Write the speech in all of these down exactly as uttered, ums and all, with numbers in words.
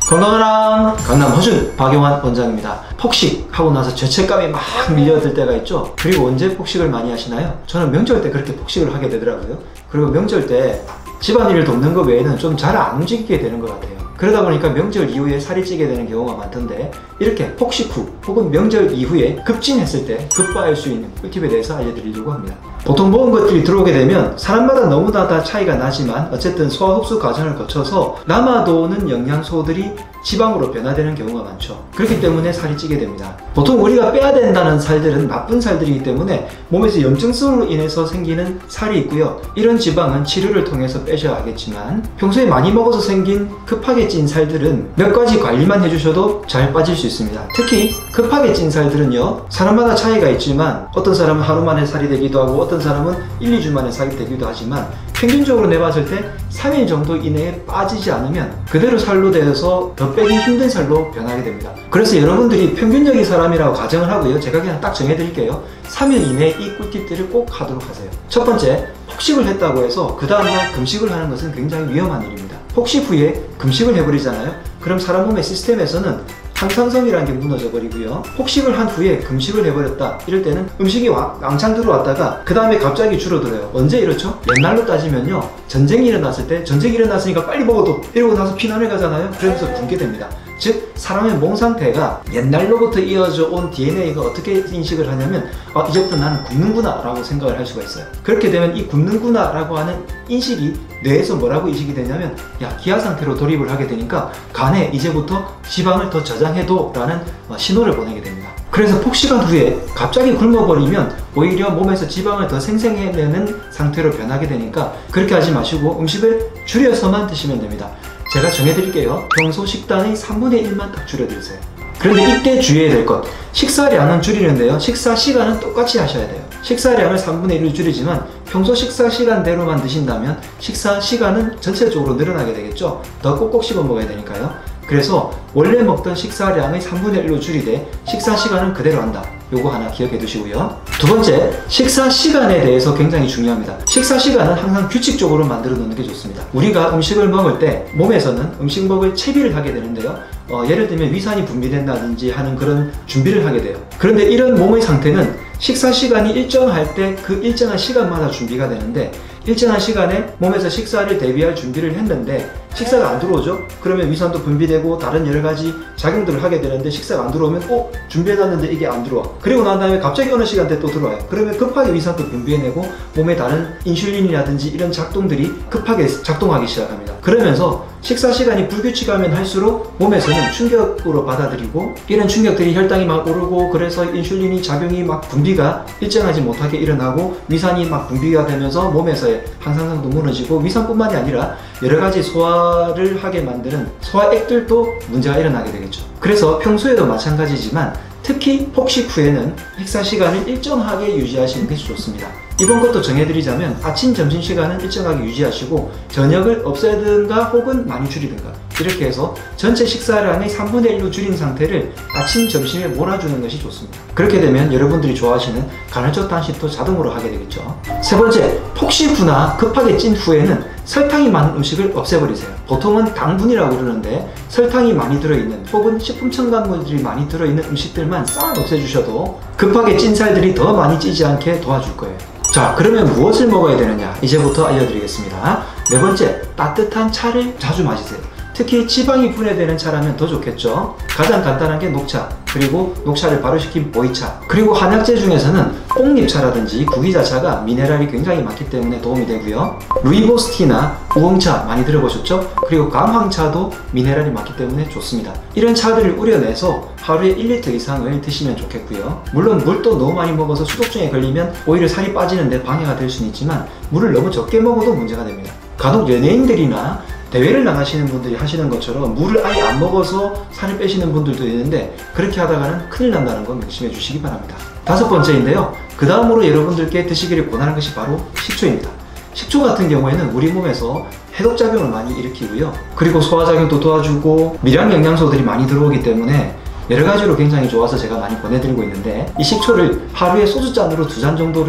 건강하라. 강남 허준 박용환 원장입니다. 폭식하고 나서 죄책감이 막 밀려들 때가 있죠. 그리고 언제 폭식을 많이 하시나요? 저는 명절 때 그렇게 폭식을 하게 되더라고요. 그리고 명절 때 집안일을 돕는 것 외에는 좀 잘 안 움직이게 되는 것 같아요. 그러다 보니까 명절 이후에 살이 찌게 되는 경우가 많던데, 이렇게 폭식 후 혹은 명절 이후에 급진했을 때 급파할 수 있는 꿀팁에 대해서 알려드리려고 합니다. 보통 먹은 것들이 들어오게 되면 사람마다 너무나 다 차이가 나지만 어쨌든 소화 흡수 과정을 거쳐서 남아도는 영양소들이 지방으로 변화되는 경우가 많죠. 그렇기 때문에 살이 찌게 됩니다. 보통 우리가 빼야 된다는 살들은 나쁜 살들이기 때문에 몸에서 염증성으로 인해서 생기는 살이 있고요. 이런 지방은 치료를 통해서 빼셔야 하겠지만, 평소에 많이 먹어서 생긴 급하게 찐 살들은 몇 가지 관리만 해주셔도 잘 빠질 수 있습니다. 특히 급하게 찐 살들은요, 사람마다 차이가 있지만 어떤 사람은 하루 만에 살이 되기도 하고 어떤 사람은 일, 이 주 만에 살이 되기도 하지만, 평균적으로 내봤을 때 삼 일 정도 이내에 빠지지 않으면 그대로 살로 되어서 더 빼기 힘든 살로 변하게 됩니다. 그래서 여러분들이 평균적인 사람이라고 가정을 하고요, 제가 그냥 딱 정해드릴게요. 삼 일 이내에 이 꿀팁들을 꼭 하도록 하세요. 첫 번째, 폭식을 했다고 해서 그 다음날 금식을 하는 것은 굉장히 위험한 일입니다. 폭식 후에 금식을 해버리잖아요. 그럼 사람 몸의 시스템에서는 항상성이라는 게 무너져 버리고요. 폭식을 한 후에 금식을 해버렸다, 이럴 때는 음식이 왕창 들어왔다가 그 다음에 갑자기 줄어들어요. 언제 이렇죠? 옛날로 따지면요, 전쟁이 일어났을 때 전쟁이 일어났으니까 빨리 먹어도 이러고 나서 피난을 가잖아요. 그러면서 굶게 됩니다. 즉, 사람의 몸 상태가 옛날로부터 이어져 온 디엔에이가 어떻게 인식을 하냐면, 아, 이제부터 나는 굶는구나 라고 생각을 할 수가 있어요. 그렇게 되면 이 굶는구나 라고 하는 인식이 뇌에서 뭐라고 인식이 되냐면, 야, 기아 상태로 돌입을 하게 되니까 간에 이제부터 지방을 더 저장해둬 라는 신호를 보내게 됩니다. 그래서 폭식한 후에 갑자기 굶어버리면 오히려 몸에서 지방을 더 생성해내는 상태로 변하게 되니까 그렇게 하지 마시고 음식을 줄여서만 드시면 됩니다. 제가 정해드릴게요. 평소 식단의 삼분의 일만 딱 줄여드리세요. 그런데 이때 주의해야 될 것, 식사량은 줄이는데요, 식사 시간은 똑같이 하셔야 돼요. 식사량을 삼분의 일로 줄이지만 평소 식사 시간대로만 드신다면 식사 시간은 전체적으로 늘어나게 되겠죠. 더 꼭꼭 씹어 먹어야 되니까요. 그래서 원래 먹던 식사량의 삼분의 일로 줄이되 식사 시간은 그대로 한다. 요거 하나 기억해 두시고요. 두 번째, 식사 시간에 대해서 굉장히 중요합니다. 식사 시간은 항상 규칙적으로 만들어 놓는 게 좋습니다. 우리가 음식을 먹을 때 몸에서는 음식 먹을 채비를 하게 되는데요, 어, 예를 들면 위산이 분비된다든지 하는 그런 준비를 하게 돼요. 그런데 이런 몸의 상태는 식사 시간이 일정할 때 그 일정한 시간마다 준비가 되는데, 일정한 시간에 몸에서 식사를 대비할 준비를 했는데 식사가 안 들어오죠? 그러면 위산도 분비되고 다른 여러 가지 작용들을 하게 되는데, 식사가 안 들어오면 어? 준비해놨는데 이게 안 들어와. 그리고 난 다음에 갑자기 어느 시간대에 또 들어와요. 그러면 급하게 위산도 분비해내고 몸에 다른 인슐린이라든지 이런 작동들이 급하게 작동하기 시작합니다. 그러면서 식사 시간이 불규칙하면 할수록 몸에서는 충격으로 받아들이고, 이런 충격들이 혈당이 막 오르고, 그래서 인슐린이 작용이 막 분비가 일정하지 못하게 일어나고 위산이 막 분비가 되면서 몸에서의 항상성도 무너지고, 위산뿐만이 아니라 여러 가지 소화를 하게 만드는 소화액들도 문제가 일어나게 되겠죠. 그래서 평소에도 마찬가지지만 특히 폭식 후에는 식사 시간을 일정하게 유지하시는 게 좋습니다. 이번 것도 정해드리자면 아침, 점심 시간은 일정하게 유지하시고 저녁을 없애든가 혹은 많이 줄이든가 이렇게 해서 전체 식사량의 삼분의 일로 줄인 상태를 아침, 점심에 몰아주는 것이 좋습니다. 그렇게 되면 여러분들이 좋아하시는 간헐적 단식도 자동으로 하게 되겠죠. 세 번째, 폭식 후나 급하게 찐 후에는 설탕이 많은 음식을 없애버리세요. 보통은 당분이라고 그러는데 설탕이 많이 들어있는 혹은 식품 첨가물들이 많이 들어있는 음식들만 싹 없애주셔도 급하게 찐 살들이 더 많이 찌지 않게 도와줄 거예요. 자, 그러면 무엇을 먹어야 되느냐, 이제부터 알려드리겠습니다. 네 번째, 따뜻한 차를 자주 마시세요. 특히 지방이 분해되는 차라면 더 좋겠죠. 가장 간단한 게 녹차, 그리고 녹차를 발효시킨 보이차, 그리고 한약재 중에서는 옥잎차라든지 구기자차가 미네랄이 굉장히 많기 때문에 도움이 되고요. 루이보스티나 우엉차 많이 들어보셨죠? 그리고 감황차도 미네랄이 많기 때문에 좋습니다. 이런 차들을 우려내서 하루에 일 리터 이상을 드시면 좋겠고요. 물론 물도 너무 많이 먹어서 수독증에 걸리면 오히려 살이 빠지는데 방해가 될 수는 있지만 물을 너무 적게 먹어도 문제가 됩니다. 간혹 연예인들이나 대회를 나가시는 분들이 하시는 것처럼 물을 아예 안 먹어서 살을 빼시는 분들도 있는데, 그렇게 하다가는 큰일 난다는 거 명심해 주시기 바랍니다. 다섯 번째인데요, 그 다음으로 여러분들께 드시기를 권하는 것이 바로 식초입니다. 식초 같은 경우에는 우리 몸에서 해독작용을 많이 일으키고요, 그리고 소화작용도 도와주고 미량 영양소들이 많이 들어오기 때문에 여러 가지로 굉장히 좋아서 제가 많이 보내드리고 있는데, 이 식초를 하루에 소주잔으로 두 잔 정도를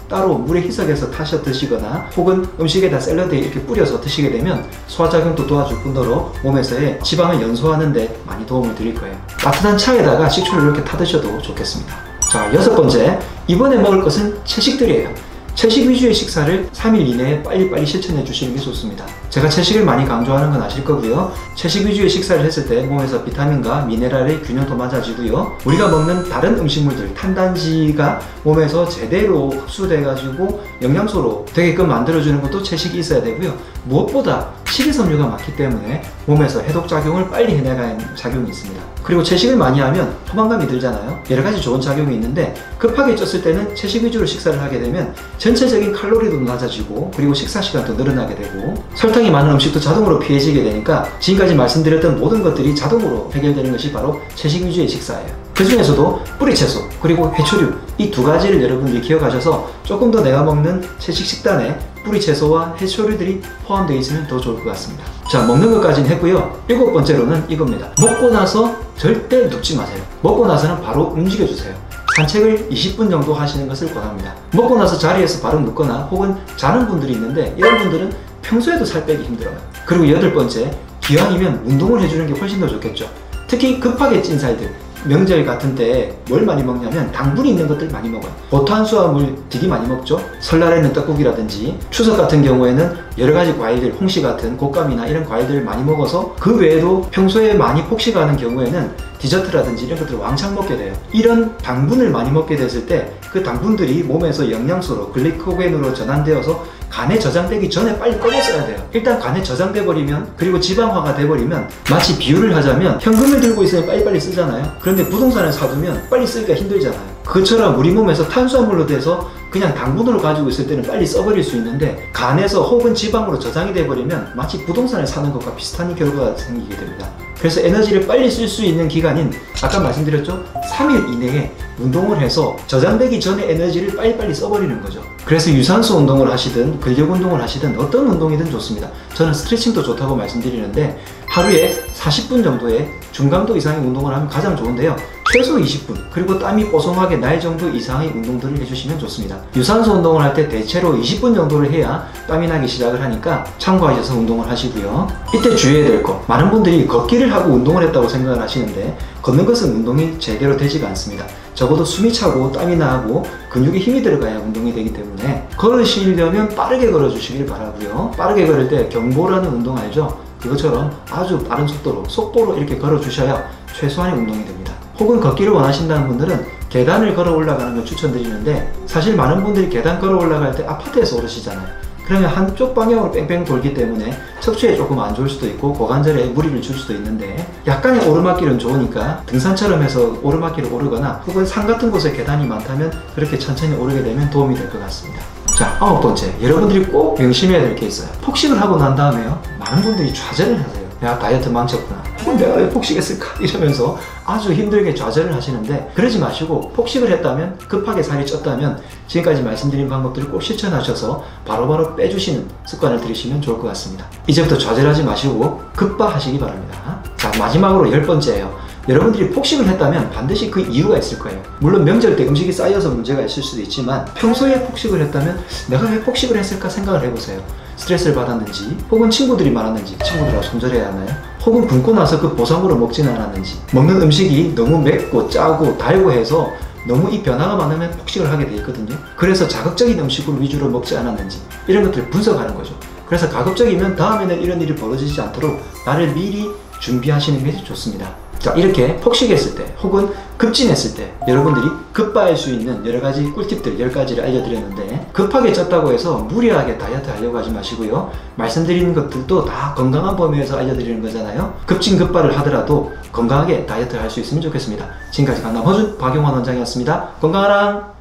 따로 물에 희석해서 타셔 드시거나 혹은 음식에다 샐러드에 이렇게 뿌려서 드시게 되면 소화작용도 도와줄 뿐더러 몸에서의 지방을 연소하는 데 많이 도움을 드릴 거예요. 따뜻한 차에다가 식초를 이렇게 타 드셔도 좋겠습니다. 자, 여섯 번째, 이번에 먹을 것은 채식들이에요. 채식 위주의 식사를 삼 일 이내에 빨리빨리 실천해 주시는 게 좋습니다. 제가 채식을 많이 강조하는 건 아실 거고요. 채식 위주의 식사를 했을 때 몸에서 비타민과 미네랄의 균형도 맞아지고요. 우리가 먹는 다른 음식물들, 탄단지가 몸에서 제대로 흡수돼 가지고 영양소로 되게끔 만들어주는 것도 채식이 있어야 되고요. 무엇보다 식이섬유가 많기 때문에 몸에서 해독작용을 빨리 해내가는 작용이 있습니다. 그리고 채식을 많이 하면 포만감이 들잖아요. 여러 가지 좋은 작용이 있는데 급하게 쪘을 때는 채식 위주로 식사를 하게 되면 전체적인 칼로리도 낮아지고 그리고 식사 시간도 늘어나게 되고 설탕이 많은 음식도 자동으로 피해지게 되니까 지금까지 말씀드렸던 모든 것들이 자동으로 해결되는 것이 바로 채식 위주의 식사예요. 그 중에서도 뿌리채소 그리고 해초류 이 두 가지를 여러분들이 기억하셔서 조금 더 내가 먹는 채식 식단에 뿌리채소와 해초류들이 포함되어 있으면 더 좋을 것 같습니다. 자, 먹는 것까지는 했고요. 일곱 번째로는 이겁니다. 먹고 나서 절대 눕지 마세요. 먹고 나서는 바로 움직여주세요. 산책을 이십 분 정도 하시는 것을 권합니다. 먹고 나서 자리에서 바로 눕거나 혹은 자는 분들이 있는데 이런 분들은 평소에도 살 빼기 힘들어요. 그리고 여덟 번째, 기왕이면 운동을 해주는 게 훨씬 더 좋겠죠. 특히 급하게 찐 살들, 명절 같은 때 뭘 많이 먹냐면 당분이 있는 것들 많이 먹어요. 고탄수화물 되게 많이 먹죠. 설날에는 떡국이라든지 추석 같은 경우에는 여러 가지 과일들, 홍시 같은 곶감이나 이런 과일들을 많이 먹어서 그 외에도 평소에 많이 폭식하는 경우에는 디저트라든지 이런 것들을 왕창 먹게 돼요. 이런 당분을 많이 먹게 됐을 때 그 당분들이 몸에서 영양소로 글리코겐으로 전환되어서 간에 저장되기 전에 빨리 꺼내 써야 돼요. 일단 간에 저장돼 버리면 그리고 지방화가 돼 버리면 마치 비유를 하자면 현금을 들고 있으면 빨리빨리 쓰잖아요. 그런데 부동산을 사두면 빨리 쓰기가 힘들잖아요. 그것처럼 우리 몸에서 탄수화물로 돼서 그냥 당분으로 가지고 있을 때는 빨리 써버릴 수 있는데 간에서 혹은 지방으로 저장이 돼 버리면 마치 부동산을 사는 것과 비슷한 결과가 생기게 됩니다. 그래서 에너지를 빨리 쓸 수 있는 기간인 아까 말씀드렸죠? 삼 일 이내에 운동을 해서 저장되기 전에 에너지를 빨리빨리 써버리는 거죠. 그래서 유산소 운동을 하시든 근력 운동을 하시든 어떤 운동이든 좋습니다. 저는 스트레칭도 좋다고 말씀드리는데 하루에 사십 분 정도의 중강도 이상의 운동을 하면 가장 좋은데요. 최소 이십 분 그리고 땀이 뽀송하게 날 정도 이상의 운동들을 해주시면 좋습니다. 유산소 운동을 할 때 대체로 이십 분 정도를 해야 땀이 나기 시작을 하니까 참고하셔서 운동을 하시고요. 이때 주의해야 될 거, 많은 분들이 걷기를 하고 운동을 했다고 생각을 하시는데 걷는 것은 운동이 제대로 되지가 않습니다. 적어도 숨이 차고 땀이 나고 근육에 힘이 들어가야 운동이 되기 때문에 걸으시려면 빠르게 걸어주시길 바라고요. 빠르게 걸을 때 경보라는 운동 알죠? 그것처럼 아주 빠른 속도로 속도로 이렇게 걸어주셔야 최소한의 운동이 됩니다. 혹은 걷기를 원하신다는 분들은 계단을 걸어 올라가는 걸 추천드리는데 사실 많은 분들이 계단 걸어 올라갈 때 아파트에서 오르시잖아요. 그러면 한쪽 방향으로 뺑뺑 돌기 때문에 척추에 조금 안 좋을 수도 있고 고관절에 무리를 줄 수도 있는데 약간의 오르막길은 좋으니까 등산처럼 해서 오르막길을 오르거나 혹은 산 같은 곳에 계단이 많다면 그렇게 천천히 오르게 되면 도움이 될 것 같습니다. 자, 아홉 번째, 여러분들이 꼭 명심해야 될 게 있어요. 폭식을 하고 난 다음에요, 많은 분들이 좌절을 하세요. 내가 다이어트 망쳤구나, 어, 내가 왜 폭식했을까 이러면서 아주 힘들게 좌절을 하시는데 그러지 마시고 폭식을 했다면, 급하게 살이 쪘다면 지금까지 말씀드린 방법들을 꼭 실천하셔서 바로바로 빼주시는 습관을 들이시면 좋을 것 같습니다. 이제부터 좌절하지 마시고 급바하시기 바랍니다. 자, 마지막으로 열 번째예요. 여러분들이 폭식을 했다면 반드시 그 이유가 있을 거예요. 물론 명절 때 음식이 쌓여서 문제가 있을 수도 있지만 평소에 폭식을 했다면 내가 왜 폭식을 했을까 생각을 해보세요. 스트레스를 받았는지, 혹은 친구들이 많았는지, 친구들하고 손절해야 하나요? 혹은 굶고 나서 그 보상으로 먹지는 않았는지, 먹는 음식이 너무 맵고 짜고 달고 해서 너무 이 변화가 많으면 폭식을 하게 돼 있거든요. 그래서 자극적인 음식을 위주로 먹지 않았는지 이런 것들을 분석하는 거죠. 그래서 가급적이면 다음에는 이런 일이 벌어지지 않도록 나를 미리 준비하시는 게 좋습니다. 자, 이렇게 폭식했을 때 혹은 급진했을 때 여러분들이 급바할 수 있는 여러 가지 꿀팁들 열 가지를 알려드렸는데 급하게 쪘다고 해서 무리하게 다이어트 하려고 하지 마시고요. 말씀드리는 것들도 다 건강한 범위에서 알려드리는 거잖아요. 급진급바를 하더라도 건강하게 다이어트 할 수 있으면 좋겠습니다. 지금까지 강남 허준 박용환 원장이었습니다. 건강하라.